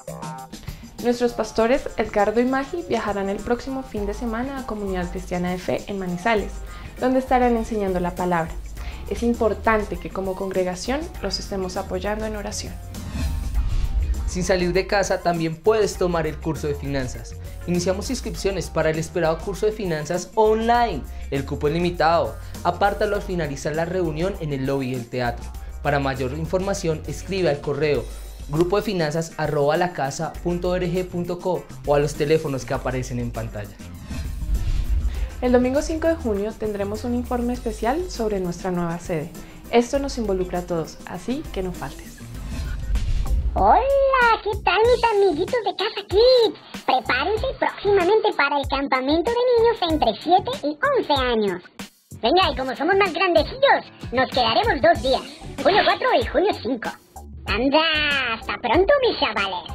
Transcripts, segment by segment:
Nuestros pastores Edgardo y Magi viajarán el próximo fin de semana a Comunidad Cristiana de Fe en Manizales, donde estarán enseñando la palabra. Es importante que como congregación los estemos apoyando en oración. Sin salir de casa también puedes tomar el curso de finanzas. Iniciamos inscripciones para el esperado curso de finanzas online. El cupo es limitado. Apártalo al finalizar la reunión en el lobby del teatro. Para mayor información escribe al correo grupodefinanzas@lacasa.org.co o a los teléfonos que aparecen en pantalla. El domingo 5 de junio tendremos un informe especial sobre nuestra nueva sede. Esto nos involucra a todos, así que no faltes. Hola, ¿qué tal mis amiguitos de Casa Kids? Prepárense próximamente para el campamento de niños entre 7 y 11 años. Venga, y como somos más grandecillos, nos quedaremos 2 días, junio 4 y junio 5. ¡Anda! ¡Hasta pronto, mis chavales!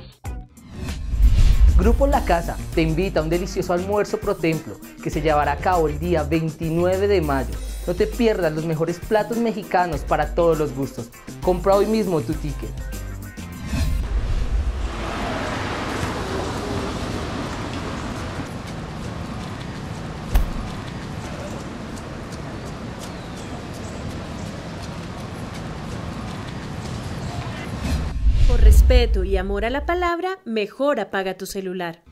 Grupo La Casa te invita a un delicioso almuerzo pro templo que se llevará a cabo el día 29 de mayo. No te pierdas los mejores platos mexicanos para todos los gustos. Compra hoy mismo tu ticket. Por respeto y amor a la palabra, mejor apaga tu celular.